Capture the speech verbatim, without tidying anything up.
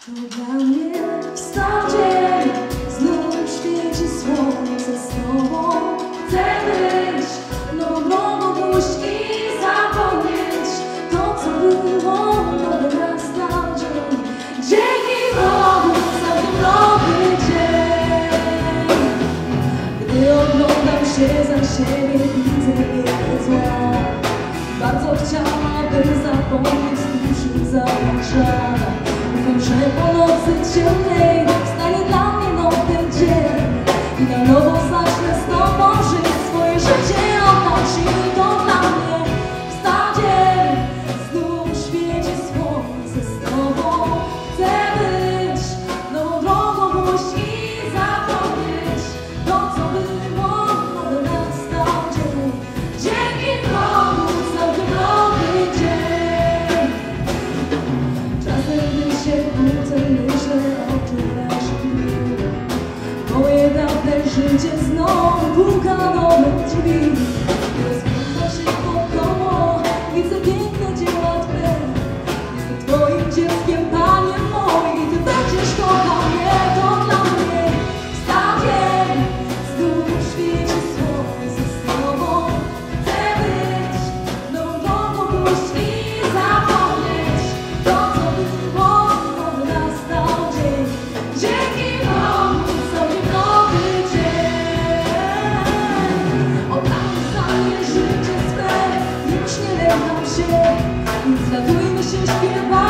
To dla mnie wstał dzień, znów świeci słońce z tobą. Chcę być nową drogą pójść i zapomnieć to, co było, nowy nastał dzień. Dzięki Bogu za ten nowy dzień. Gdy oglądam się za siebie, widzę wiele zła. Bardzo chciałabym zapomnieć duszy zamarzana. Ufam, że po nocy ciemnej stanie dla mnie nowy dzień i na nowo zacznę z tobą żyć, swoje życie oddać i to dla mnie wstał dzień. Znów świeci słońce z tobą. Chcę być nową drogą pójść i zapomnieć to, co było, nowy nastał dzień. Dzięki Bogu za ten nowy dzień. Czasem gdy się budzę, myślę o wczorajszym dniu. Moje dawne życie znowu puka do mych drzwi. Rozglądam się wokoło, widzę piękne dzieła Twe. Jestem Twoim dzieckiem, Panie mój, i Ty będziesz kochał mnie. To dla mnie wstał dzień, znów świeci słońce z Tobą. Chcę być nową drogą pójść i zapomnieć to, co było, nowy nastał dzień. Dzięki Bogu za ten nowy dzień. Oddam sobie życie swe, już nie lękam się, więc radujmy się, śpiewajmy.